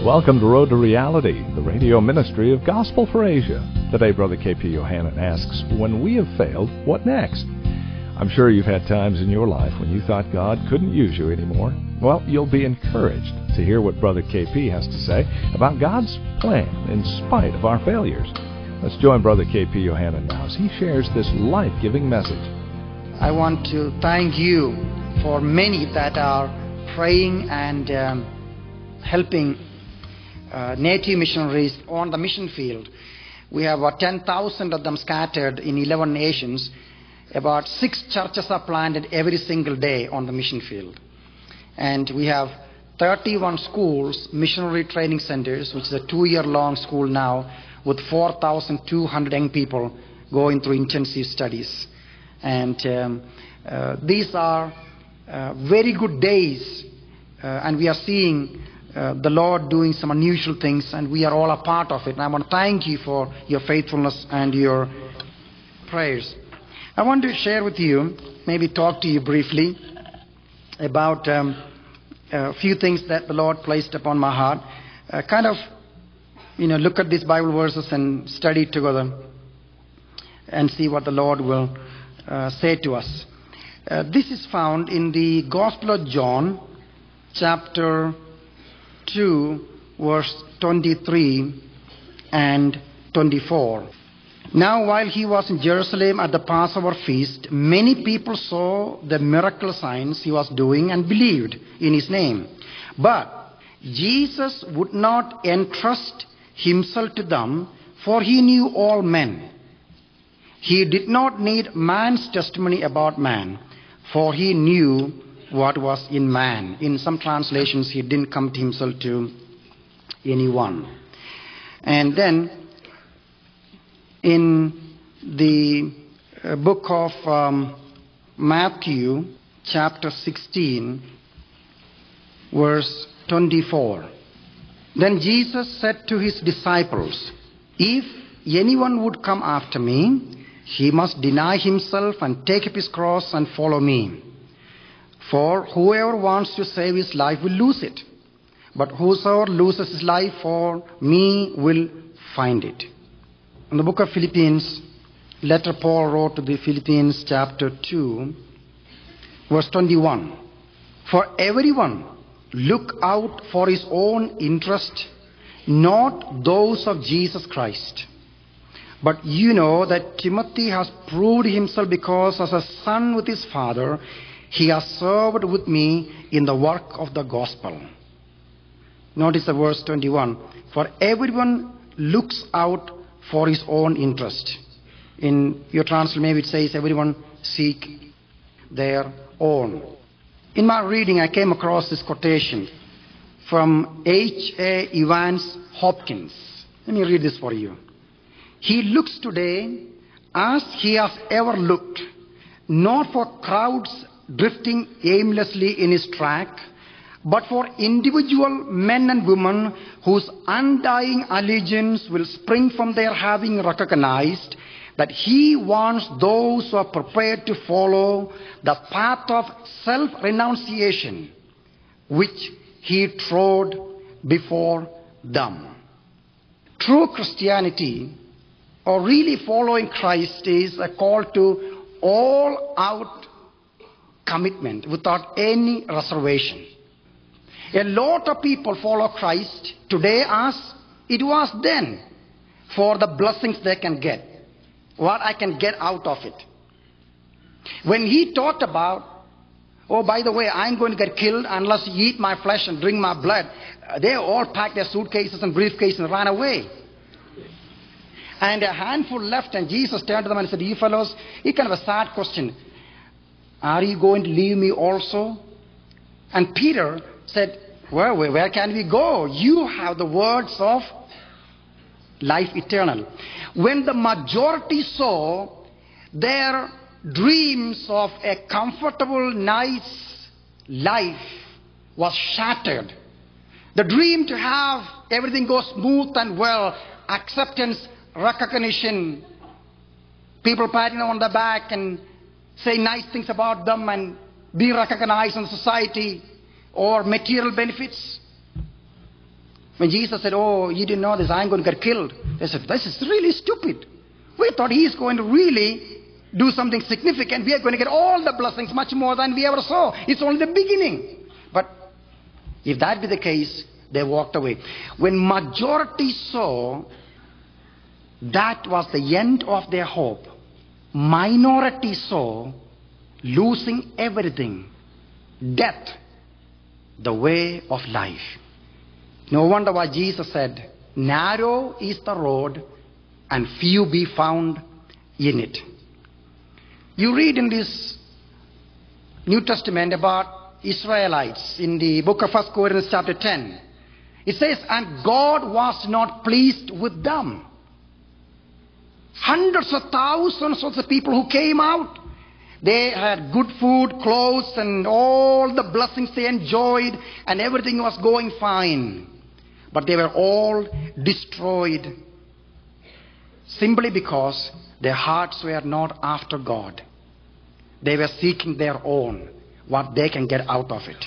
Welcome to Road to Reality, the radio ministry of Gospel for Asia. Today, Brother K.P. Yohannan asks, when we have failed, what next? I'm sure you've had times in your life when you thought God couldn't use you anymore. Well, you'll be encouraged to hear what Brother K.P. has to say about God's plan in spite of our failures. Let's join Brother K.P. Yohannan now as he shares this life-giving message. I want to thank you for many that are praying and helping native missionaries on the mission field. We have about 10,000 of them scattered in 11 nations. About 6 churches are planted every single day on the mission field. And we have 31 schools, missionary training centers, which is a 2-year-long school now, with 4,200 young people going through intensive studies. And these are very good days, and we are seeing the Lord doing some unusual things, and we are all a part of it. And I want to thank you for your faithfulness and your prayers. I want to share with you, maybe talk to you briefly about a few things that the Lord placed upon my heart. Look at these Bible verses and study together and see what the Lord will say to us. This is found in the Gospel of John, chapter 2, verse 23 and 24. Now, while he was in Jerusalem at the Passover feast, many people saw the miracle signs he was doing and believed in his name. But Jesus would not entrust himself to them, for he knew all men. He did not need man's testimony about man, for he knew what was in man. In some translations, he didn't come to himself to anyone. And then in the book of Matthew, chapter 16, verse 24. Then Jesus said to his disciples, "If anyone would come after me, he must deny himself and take up his cross and follow me. For whoever wants to save his life will lose it. But whosoever loses his life for me will find it." In the book of Philippians, letter Paul wrote to the Philippians, chapter 2, verse 21. "For everyone look out for his own interest, not those of Jesus Christ. But you know that Timothy has proved himself, because as a son with his father, he has served with me in the work of the gospel." Notice the verse 21. For everyone looks out for his own interest. In your translation, maybe it says everyone seek their own. In my reading, I came across this quotation from H.A. Evans Hopkins. Let me read this for you. "He looks today as he has ever looked, not for crowds drifting aimlessly in his track, but for individual men and women whose undying allegiance will spring from their having recognized that he wants those who are prepared to follow the path of self-renunciation which he trod before them." True Christianity, or really following Christ, is a call to all-out commitment without any reservation. A lot of people follow Christ today as it was then, for the blessings they can get, what I can get out of it. When he talked about, "Oh, by the way, I'm going to get killed unless you eat my flesh and drink my blood," they all packed their suitcases and briefcases and ran away. And a handful left, and Jesus turned to them and said, "You fellows," he kind of a sad question, "are you going to leave me also?" And Peter said, "Well, where can we go? You have the words of life eternal." When the majority saw their dreams of a comfortable, nice life was shattered, the dream to have everything go smooth and well, acceptance, recognition, people patting them on the back and say nice things about them and be recognized in society, or material benefits, When Jesus said, oh, you didn't know this, I'm going to get killed. They said, this is really stupid. We thought he's going to really do something significant. We are going to get all the blessings, much more than we ever saw. It's only the beginning. But if that be the case, they walked away. When majority saw that was the end of their hope, minority saw losing everything, death, the way of life. No wonder why Jesus said, narrow is the road and few be found in it. You read in this New Testament about Israelites in the book of 1 Corinthians chapter 10. It says, and God was not pleased with them. Hundreds of thousands of the people who came out, they had good food, clothes, and all the blessings they enjoyed, and everything was going fine. But they were all destroyed simply because their hearts were not after God. They were seeking their own, what they can get out of it.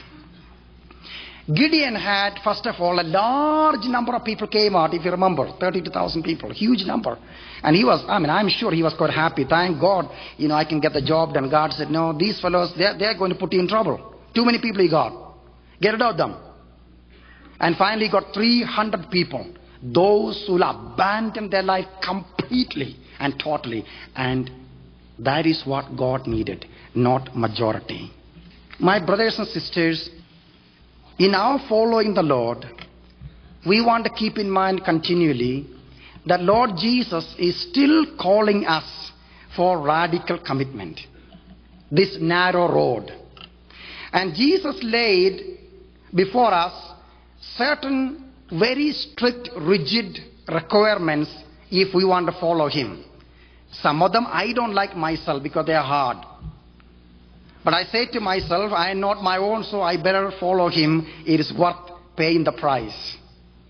Gideon had, first of all, a large number of people came out, if you remember, 32,000 people, huge number. And he was, I'm sure he was quite happy. Thank God, I can get the job done. God said, no, these fellows, they're going to put you in trouble. Too many people he got. Get rid of them. And finally he got 300 people. Those who abandoned their life completely and totally. And that is what God needed, not majority. My brothers and sisters, in our following the Lord, we want to keep in mind continually that Lord Jesus is still calling us for radical commitment. This narrow road. And Jesus laid before us certain very strict, rigid requirements if we want to follow Him. Some of them I don't like myself because they are hard. But I say to myself, I am not my own, so I better follow Him. It is worth paying the price.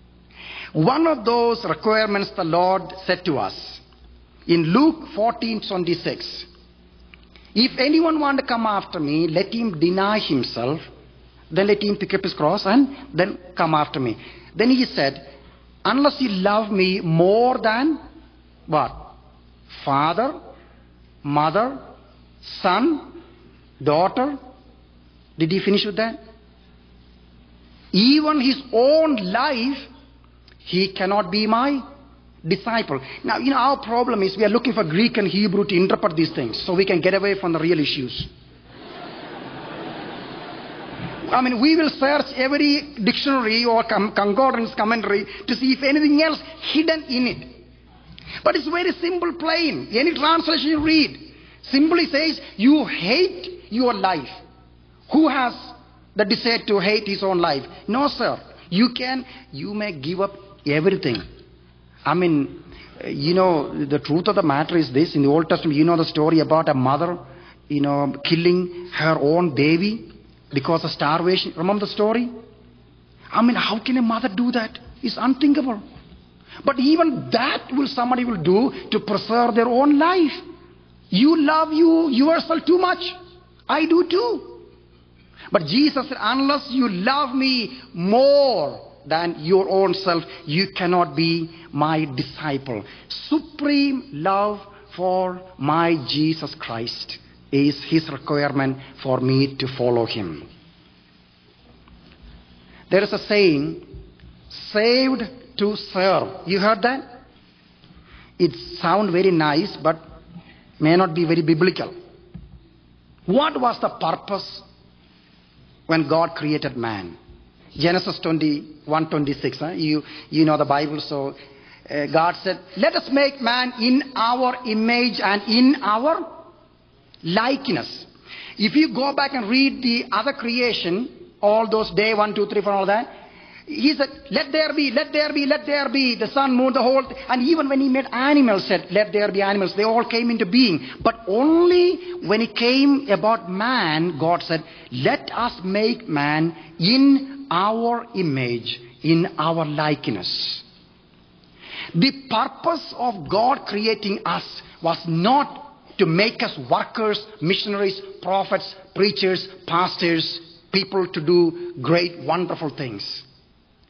One of those requirements the Lord said to us in Luke 14:26. If anyone want to come after me, let him deny himself, then let him pick up his cross and then come after me. Then He said, unless you love me more than what? Father, mother, son, daughter. Did He finish with that? Even His own life, he cannot be my disciple. Now, our problem is we are looking for Greek and Hebrew to interpret these things so we can get away from the real issues. We will search every dictionary or concordance commentary to see if anything else hidden in it. But it's very simple, plain. Any translation you read simply says, you hate your life. Who has the desire to hate his own life? No, sir. You may give up everything. The truth of the matter is this. In the Old Testament, the story about a mother, killing her own baby because of starvation. Remember the story? How can a mother do that? It's unthinkable. But even that somebody will do to preserve their own life. You love yourself too much. I do too. But Jesus said, unless you love me more than your own self, you cannot be my disciple. Supreme love for my Jesus Christ is His requirement for me to follow Him. There is a saying, saved to serve. You heard that? It sounds very nice, but may not be very biblical. What was the purpose when God created man? Genesis 21:26. You know the Bible, so God said, let us make man in our image and in our likeness. If you go back and read the other creation, all those day 1, 2, 3, 4, all that, He said, let there be, let there be, let there be, the sun, moon, the whole, and even when He made animals, said, let there be animals, they all came into being. But only when it came about man, God said, let us make man in our image, in our likeness. The purpose of God creating us was not to make us workers, missionaries, prophets, preachers, pastors, people to do great, wonderful things.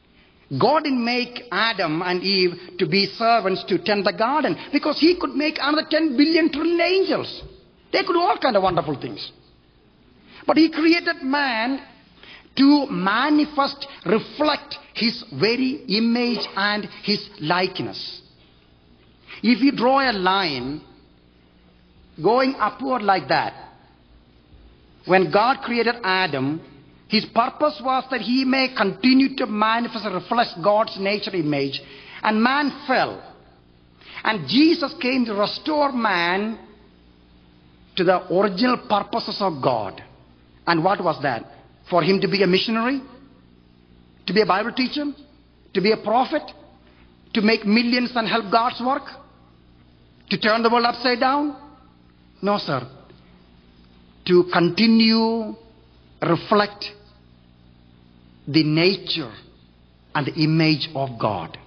God didn't make Adam and Eve to be servants to tend the garden, because he could make another 10 billion trillion angels. They could do all kind of wonderful things. But he created man to manifest, reflect his very image and his likeness. If you draw a line going upward like that, when God created Adam, his purpose was that he may continue to manifest and reflect God's nature image. And man fell. And Jesus came to restore man to the original purposes of God. And what was that? For him to be a missionary? To be a Bible teacher? To be a prophet? To make millions and help God's work? To turn the world upside down? No, sir. To continue, reflect the nature and the image of God.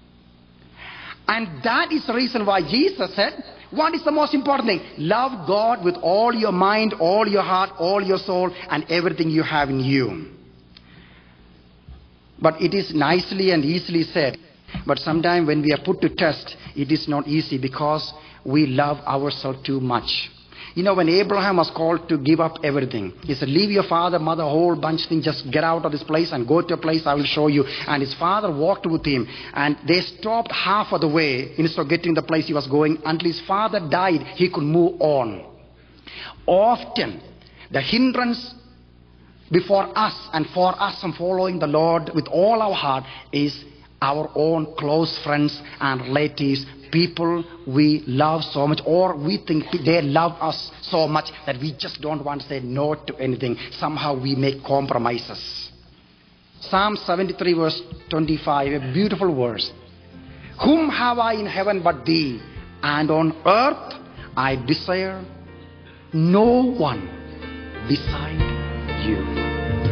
And that is the reason why Jesus said, what is the most important thing? Love God with all your mind, all your heart, all your soul, and everything you have in you. But it is nicely and easily said. But sometimes when we are put to test, it is not easy, because we love ourselves too much. You know, when Abraham was called to give up everything, he said, leave your father, mother, whole bunch of things, just get out of this place and go to a place I will show you. And his father walked with him, and they stopped half of the way instead of getting the place he was going. Until his father died, he could move on. Often, the hindrance before us and for us from following the Lord with all our heart is our own close friends and relatives, people we love so much, or we think they love us so much that we just don't want to say no to anything. Somehow we make compromises. Psalm 73 verse 25, a beautiful verse. Whom have I in heaven but thee? And on earth I desire no one beside you.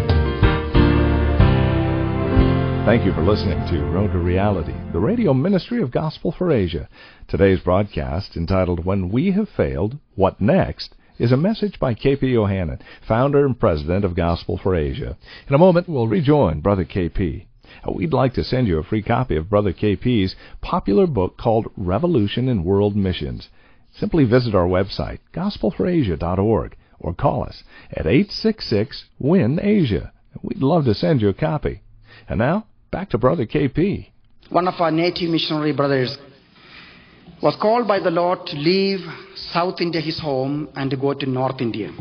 Thank you for listening to Road to Reality, the radio ministry of Gospel for Asia. Today's broadcast, entitled When We Have Failed, What Next?, is a message by K.P. Yohannan, founder and president of Gospel for Asia. In a moment, we'll rejoin Brother K.P. We'd like to send you a free copy of Brother K.P.'s popular book called Revolution in World Missions. Simply visit our website, gospelforasia.org, or call us at 866-WIN-ASIA. We'd love to send you a copy. And now, back to Brother K.P. One of our native missionary brothers was called by the Lord to leave South India, his home, and to go to North India.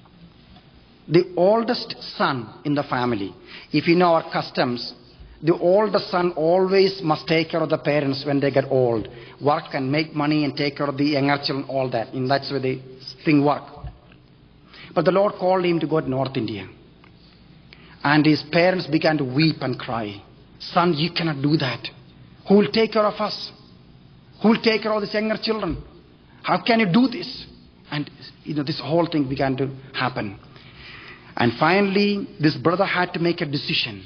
The oldest son in the family, if you know our customs, the oldest son always must take care of the parents when they get old. Work and make money and take care of the younger children, all that. And that's where the thing works. But the Lord called him to go to North India. And his parents began to weep and cry. Son, you cannot do that. Who will take care of us? Who will take care of these younger children? How can you do this? And this whole thing began to happen. And finally, this brother had to make a decision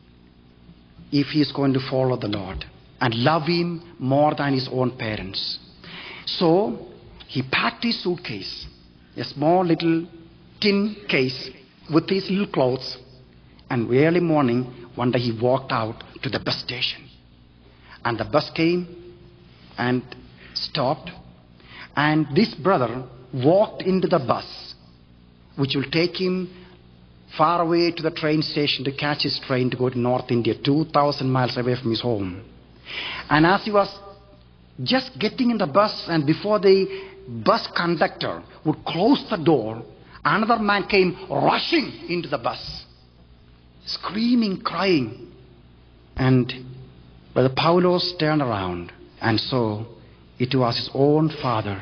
if he is going to follow the Lord and love him more than his own parents. So he packed his suitcase, a small little tin case with his little clothes. And early morning, one day he walked out to the bus station. And the bus came and stopped. And this brother walked into the bus, which will take him far away to the train station to catch his train to go to North India, 2,000 miles away from his home. And as he was just getting in the bus, and before the bus conductor would close the door, another man came rushing into the bus, screaming, crying. And Brother Paulos turned around and saw it was his own father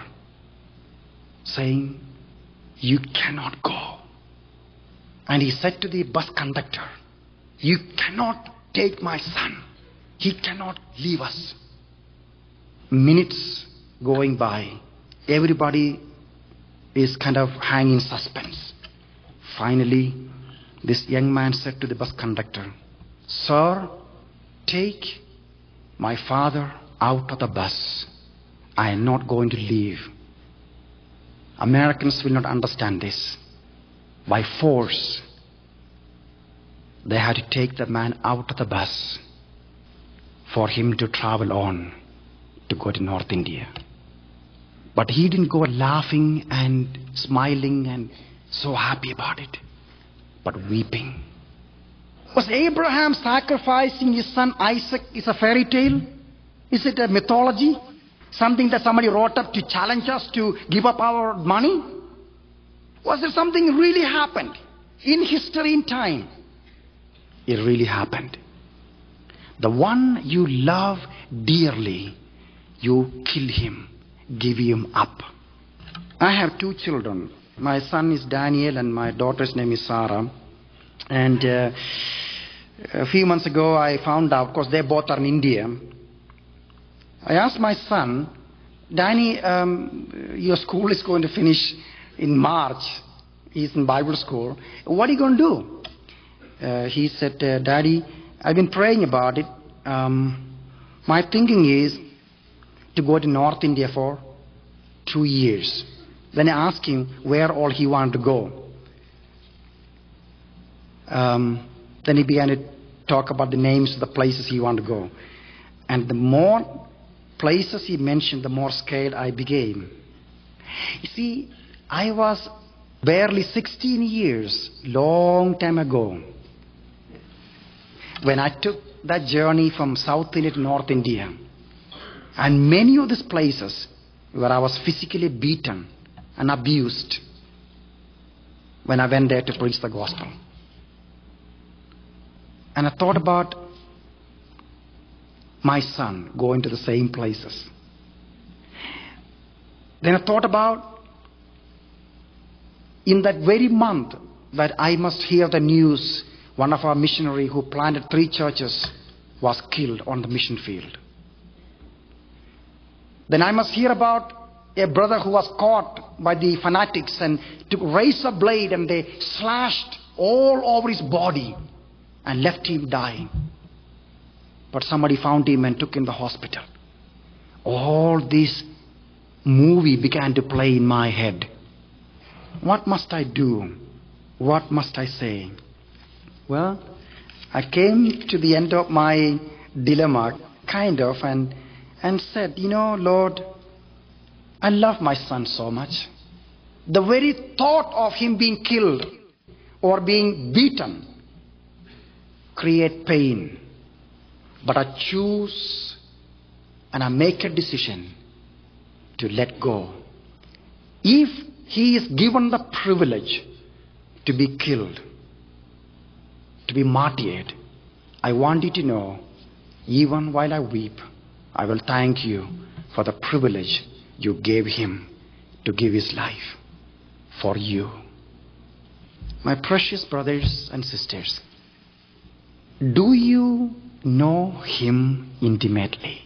saying, "You cannot go." And he said to the bus conductor, "You cannot take my son. He cannot leave us." Minutes going by, everybody is kind of hanging suspense. Finally, this young man said to the bus conductor, "Sir, take my father out of the bus. I am not going to leave." Americans will not understand this. By force, they had to take the man out of the bus. for him to travel on to go to North India. But he didn't go laughing and smiling and so happy about it, but weeping. Was Abraham sacrificing his son Isaac is a fairy tale? Is it a mythology? Something that somebody wrote up to challenge us to give up our money? Was there something really happened in history, in time? It really happened. The one you love dearly, you kill him, give him up. I have 2 children. My son is Daniel and my daughter's name is Sarah. And a few months ago I found out, of course they both are in India. I asked my son, Danny, your school is going to finish in March. He's in Bible school. What are you going to do? He said, Daddy, I've been praying about it. My thinking is to go to North India for 2 years. Then I asked him where all he wanted to go. Then he began to talk about the names of the places he wanted to go. And the more places he mentioned, the more scared I became. You see, I was barely 16 years, long time ago, when I took that journey from South India to North India. And many of these places where I was physically beaten and abused when I went there to preach the gospel. And I thought about my son going to the same places. Then I thought about in that very month that I must hear the news, one of our missionaries who planted 3 churches was killed on the mission field. Then I must hear about a brother who was caught by the fanatics and took a razor blade and they slashed all over his body and left him dying. But somebody found him and took him to the hospital. All this movie began to play in my head. What must I do? What must I say? Well, I came to the end of my dilemma, kind of, and said, you know, Lord, I love my son so much. The very thought of him being killed or being beaten create pain. But I choose and I make a decision to let go. If he is given the privilege to be killed, to be martyred, I want you to know, even while I weep, I will thank you for the privilege you gave him to give his life for you. My precious brothers and sisters, do you know him intimately?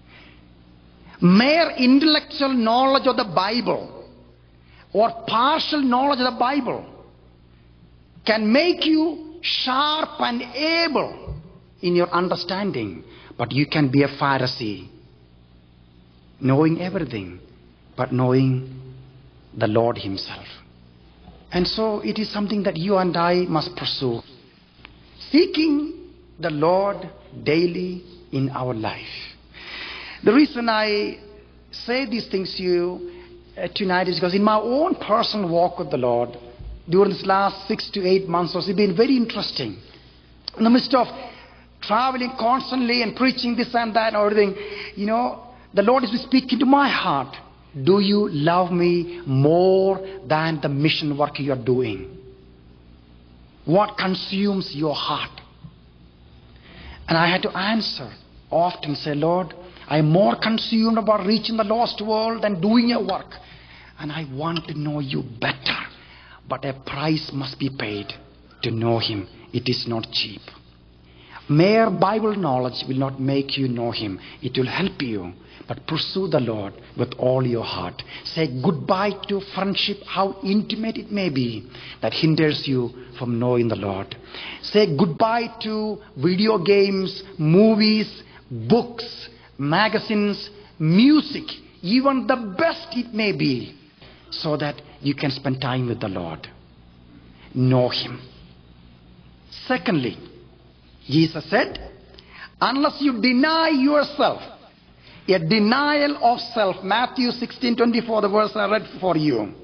Mere intellectual knowledge of the Bible or partial knowledge of the Bible can make you sharp and able in your understanding, but you can be a Pharisee, knowing everything, but knowing the Lord himself. And so it is something that you and I must pursue. Seeking the Lord daily in our life. The reason I say these things to you tonight is because in my own personal walk with the Lord, during this last 6 to 8 months, it's been very interesting. In the midst of traveling constantly and preaching this and that and everything, you know, the Lord is speaking to my heart. Do you love me more than the mission work you are doing? What consumes your heart? And I had to answer often, say, Lord, I am more consumed about reaching the lost world than doing your work. And I want to know you better. But a price must be paid to know him. It is not cheap. Mere Bible knowledge will not make you know him. It will help you. But pursue the Lord with all your heart. Say goodbye to friendship, how intimate it may be, that hinders you from knowing the Lord. Say goodbye to video games, movies, books, magazines, music, even the best it may be, so that you can spend time with the Lord. Know him. Secondly, Jesus said, unless you deny yourself. A denial of self. Matthew 16:24, the verse I read for you.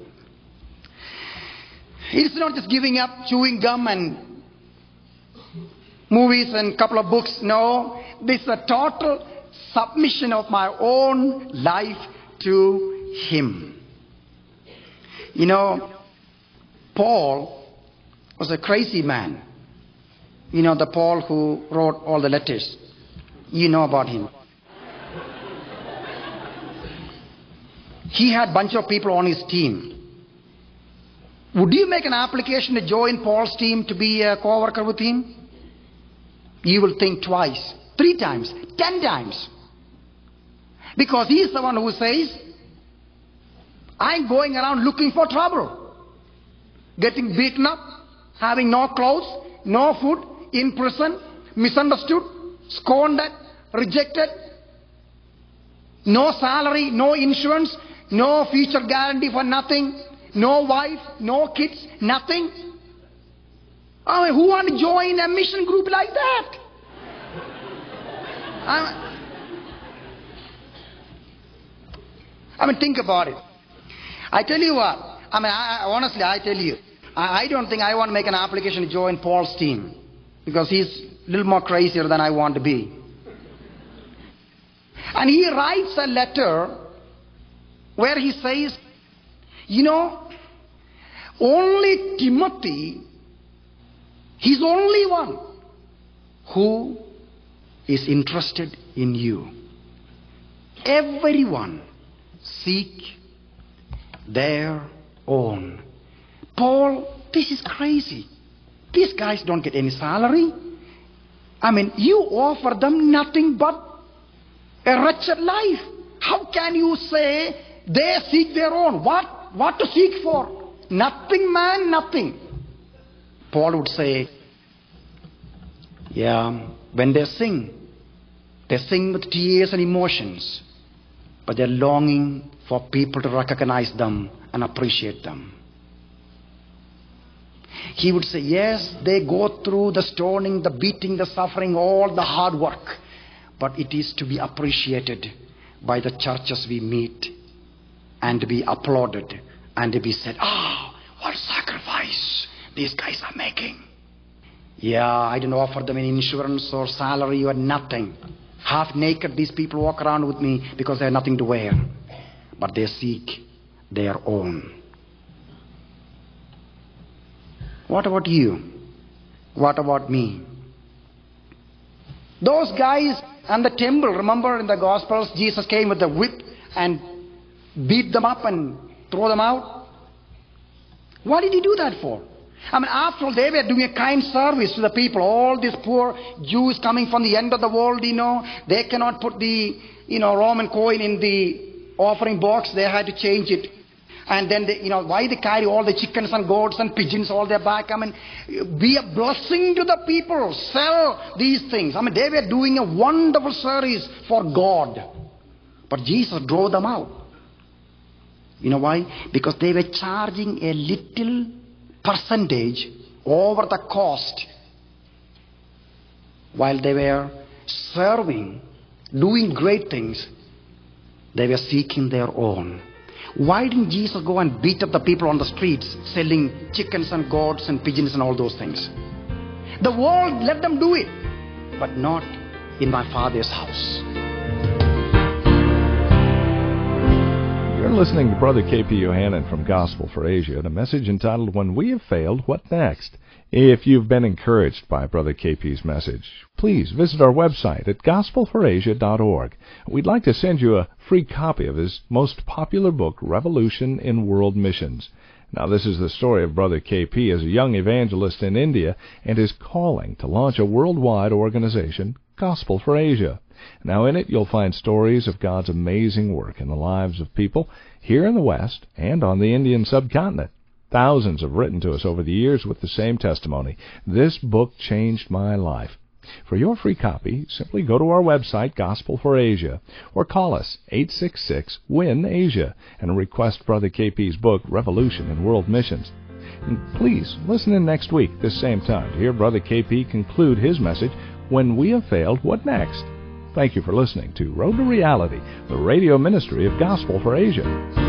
It's not just giving up chewing gum and movies and a couple of books. No, this is a total submission of my own life to Him. You know, Paul was a crazy man. You know, the Paul who wrote all the letters. You know about him. He had a bunch of people on his team. Would you make an application to join Paul's team to be a co-worker with him? You will think twice, 3 times, 10 times. Because he is the one who says, I'm going around looking for trouble. Getting beaten up, having no clothes, no food, in prison, misunderstood, scorned at, rejected, no salary, no insurance, no future guarantee for nothing, no wife, no kids, nothing. I mean, who want to join a mission group like that? I mean, think about it. I tell you what, honestly, I tell you, I don't think I want to make an application to join Paul's team, because he's a little more crazier than I want to be. And he writes a letter where he says, you know, only Timothy, he's only one who is interested in you. Everyone seek their own. Paul, this is crazy. These guys don't get any salary. I mean, you offer them nothing but a wretched life. How can you say they seek their own? What to seek for? Nothing, man, nothing. Paul would say, yeah, when they sing with tears and emotions, but they're longing for people to recognize them and appreciate them. He would say, yes, they go through the stoning, the beating, the suffering, all the hard work, but it is to be appreciated by the churches we meet and to be applauded and to be said, what sacrifice these guys are making. Yeah, I didn't offer them any insurance or salary or nothing. Half naked, these people walk around with me because they have nothing to wear. But they seek their own. What about you? What about me? Those guys and the temple, remember in the Gospels, Jesus came with a whip and beat them up and throw them out. What did he do that for? I mean, after all, they were doing a kind service to the people. All these poor Jews coming from the end of the world, they cannot put the, Roman coin in the offering box. They had to change it. And then, why they carry all the chickens and goats and pigeons all their back? I mean, be a blessing to the people. Sell these things. I mean, they were doing a wonderful service for God. But Jesus drove them out. You know why? Because they were charging a little percentage over the cost while they were serving, doing great things. They were seeking their own. Why didn't Jesus go and beat up the people on the streets selling chickens and goats and pigeons and all those things? The world let them do it, but not in my Father's house. You're listening to Brother K.P. Yohannan from Gospel for Asia, and a message entitled, When We Have Failed, What Next? If you've been encouraged by Brother K.P.'s message, please visit our website at gospelforasia.org. We'd like to send you a free copy of his most popular book, Revolution in World Missions. Now, this is the story of Brother K.P. as a young evangelist in India and his calling to launch a worldwide organization, Gospel for Asia. Now, in it, you'll find stories of God's amazing work in the lives of people here in the West and on the Indian subcontinent. Thousands have written to us over the years with the same testimony. This book changed my life. For your free copy, simply go to our website, Gospel for Asia, or call us 866-WIN-ASIA and request Brother K.P.'s book, Revolution in World Missions. And please listen in next week, this same time, to hear Brother K.P. conclude his message, when we have failed, what next? Thank you for listening to Road to Reality, the radio ministry of Gospel for Asia.